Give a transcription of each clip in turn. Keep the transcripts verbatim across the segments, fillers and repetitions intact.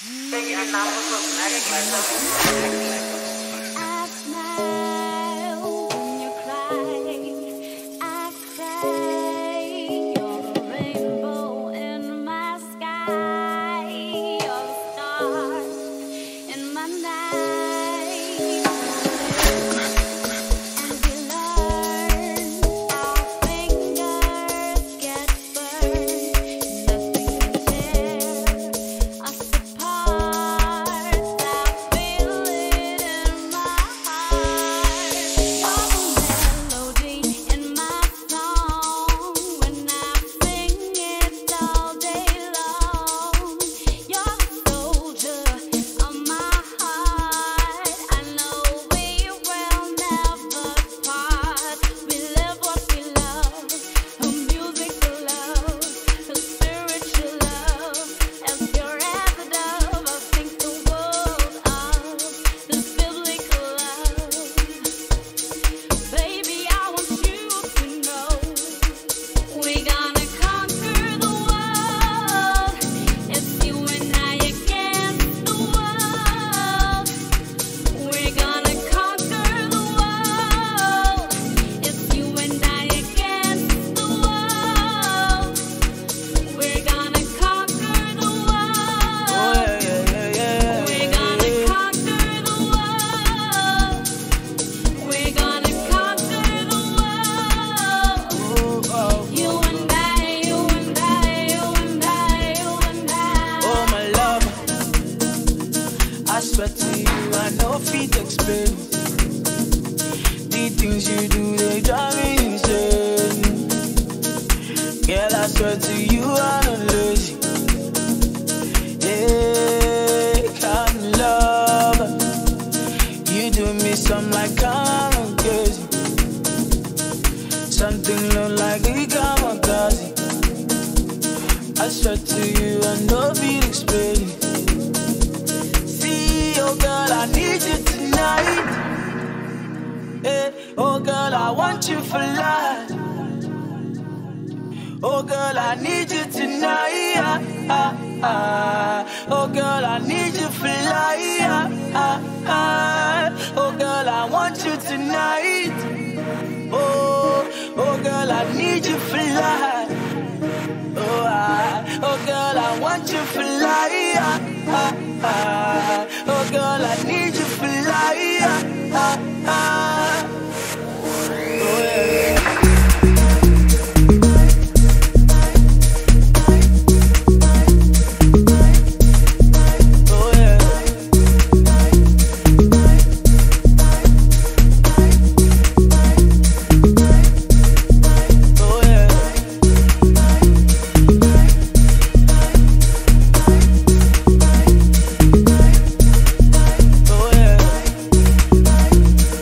I smile when you cry. I say you're the rainbow in my sky. You're the stars in my night. And we learn our fingers get burned. Nothing can tear us apart. I feel it in my heart. You're the melody in my song. When I sing it all day long, you're the soldier of my heart. I know we will never part. We live what we love, a musical love, a spiritual love, as pure as a dove. I think the world of this biblical love. Baby, I want you to know we're gonna conquer the world. It's you and I against the world. We're gonna conquer the world. It's you and I against the world. We're gonna conquer the world. Oh, yeah, yeah, yeah, yeah. We're gonna conquer the world. We're gonna conquer the world. Oh, oh, You and I, you and I, you and I, you and I. oh, my love. I swear to you, I know feet explain. The things you do, they drive me insane. Girl, I swear to you, I'm not lazy. Yeah, come love. You do me some like I'm crazy. Something look like we come on crazy. I swear to you, I know feet explain. See, oh girl, I need you tonight. Eh, oh girl, I want you for life. Oh girl, I need you tonight. Ah, ah, ah. Oh girl, I need you for life. Ah, ah, ah. Oh girl, I want you tonight. Oh, oh girl, I need you for life. Oh, I, oh girl, I want you for life. Ah, ah, ah. Oh girl, I need you for life. Ah, ah, ah. Oh yeah. Oh yeah. Oh yeah. Oh yeah.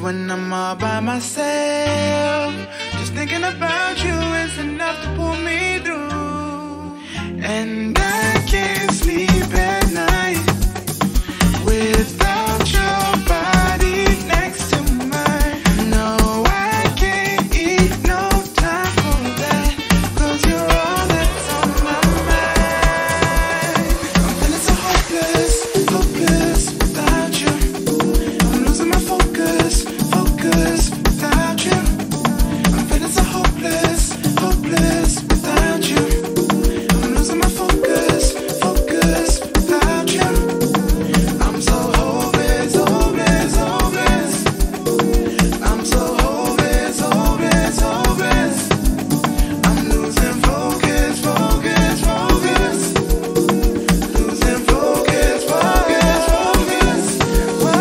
when I'm all by myself, just thinking about you is enough to pull me through. And I can't sleep at night without your body next to mine. No, I can't eat no time for that, 'cause you're all that's on my mind. I'm feeling so hopeless, hopeless without you. I'm losing my focus, focus without you. I'm feeling so hopeless, hopeless without you. I'm losing my focus, focus without you. I'm so hopeless, hopeless, hopeless. I'm so hopeless, hopeless, hopeless. I'm losing focus, focus, focus. Losing focus, focus, focus. Whoa.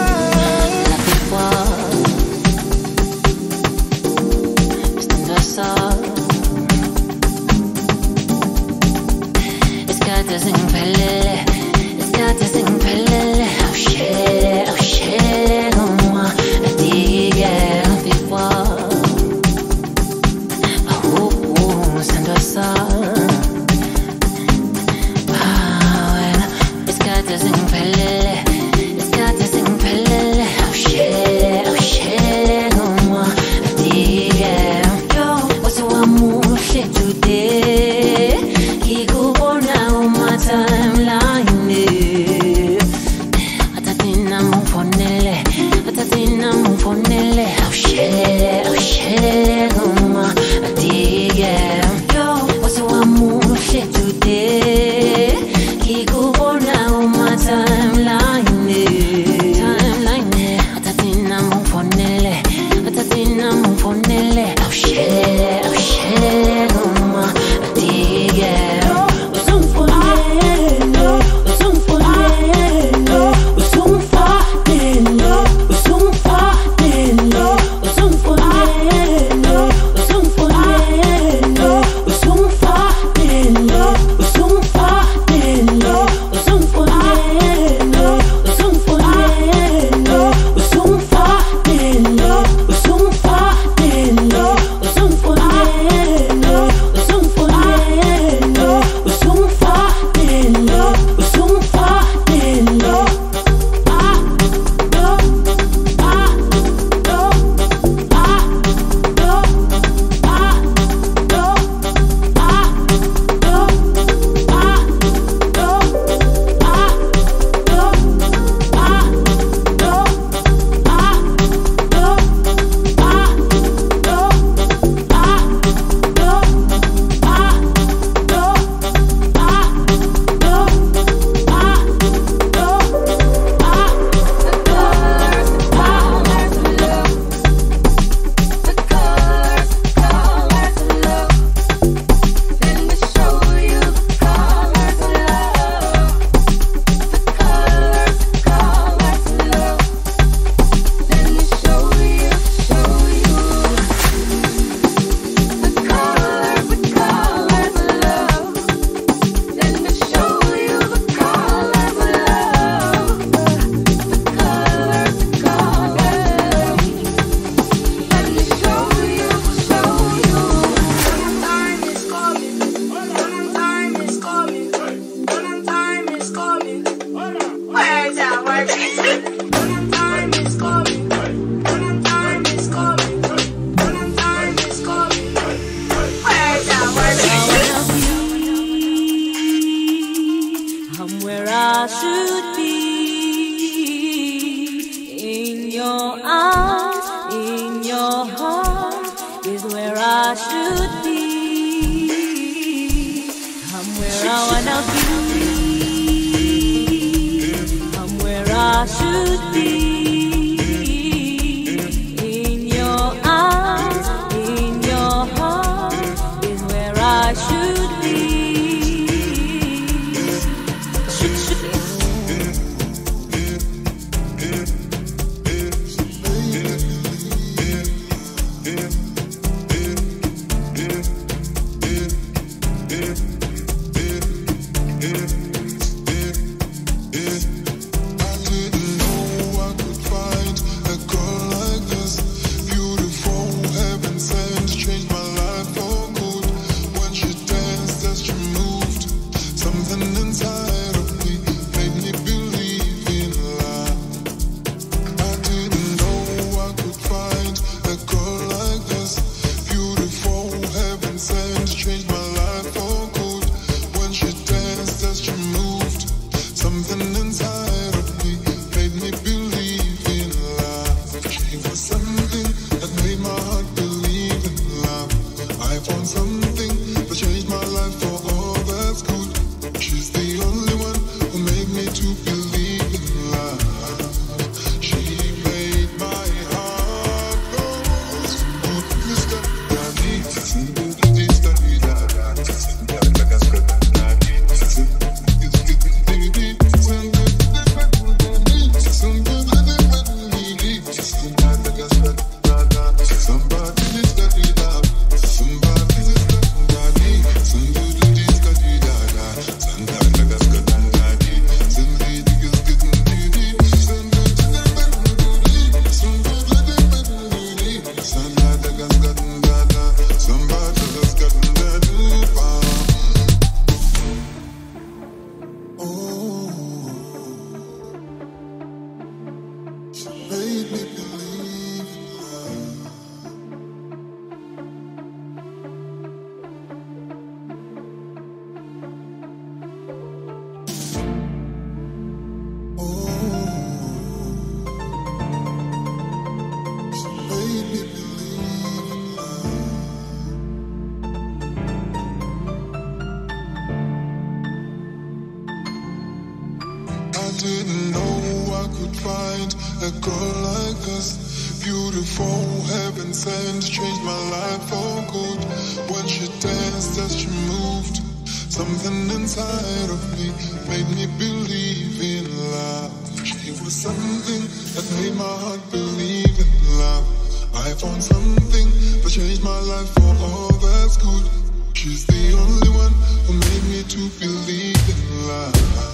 girl like this. Beautiful, heaven sent, changed my life for good. When she danced, as she moved, something inside of me made me believe in love. She was something that made my heart believe in love. I found something that changed my life for all that's good. She's the only one who made me to believe in love.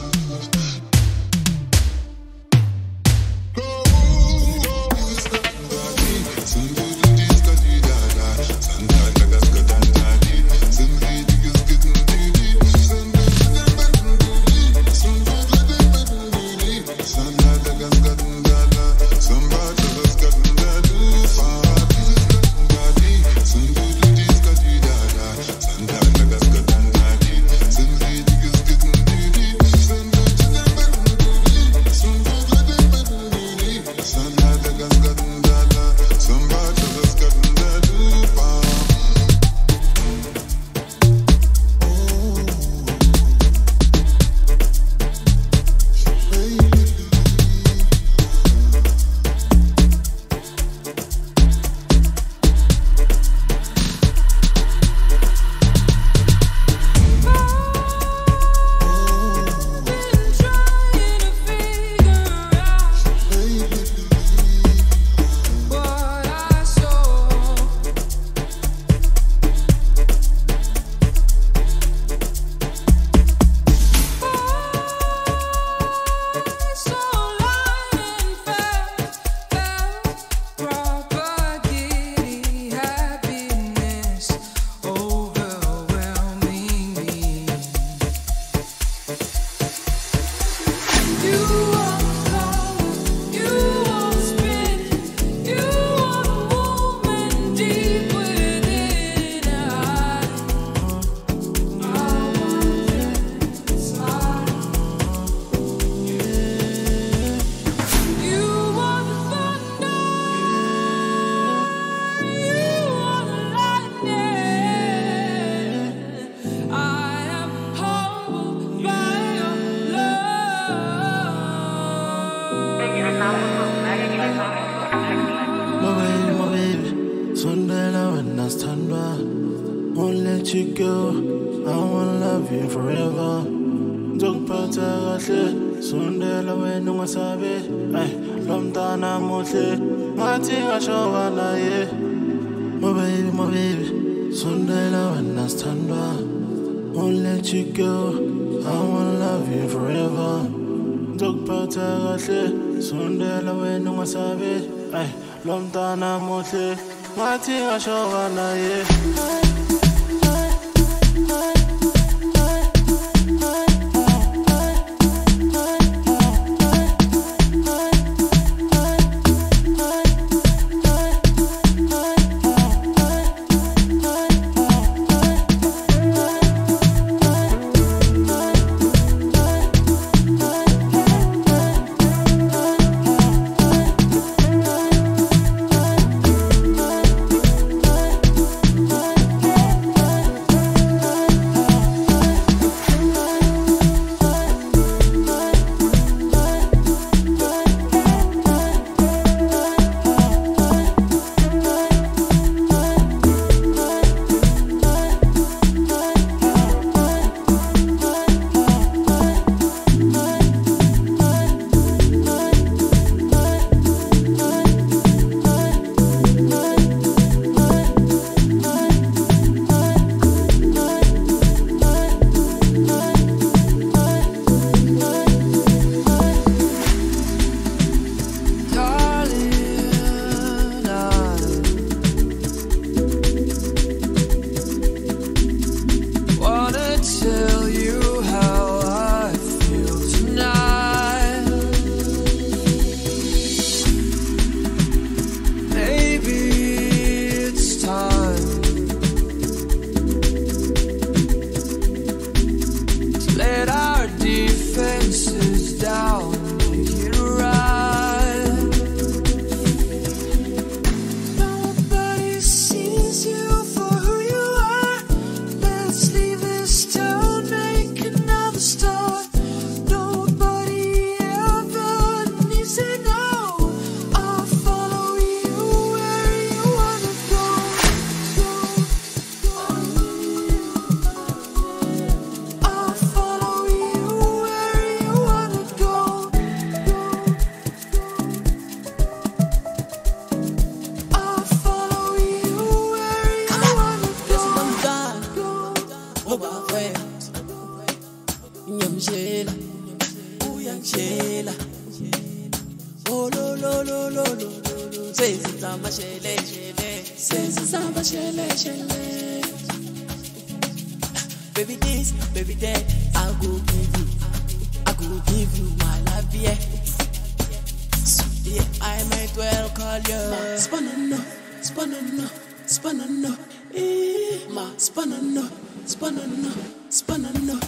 Won't let you go, I wanna love you forever. Ngizokuphatha kahle, sondela wena ungasabe. Ay, lo mntana muhle, ngathi ngashoka naye. My baby, my baby, sondela wena sithandwa. Won't let you go, I wanna love you forever. Ngizokuphatha kahle, sondela wena ungasabe. Ay, lo mntana muhle, ngathi ngashoka naye. Thank lo lo lo lo lo. Sesizama shele shele. Sesizama shele shele. Baby this, baby that, I go give you, I go give you my love, yeah. So yeah, I might well call you Spanana, Spanana, Spanana, eh, ma Spanana, Spanana, Spanana.